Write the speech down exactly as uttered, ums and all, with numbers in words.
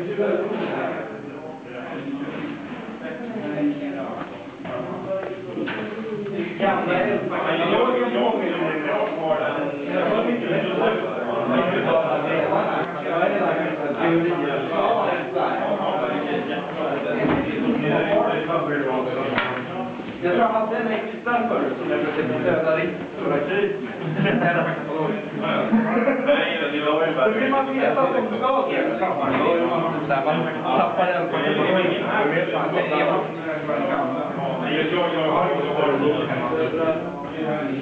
Gamla elfar. Jag har ju många i det bra kvar där. Jag har mycket lätt att jag tror jag hade en extra förut som jag försökte stöda riktigt stora krig. Då vill man veta att de ska göra. Man tappar den på det.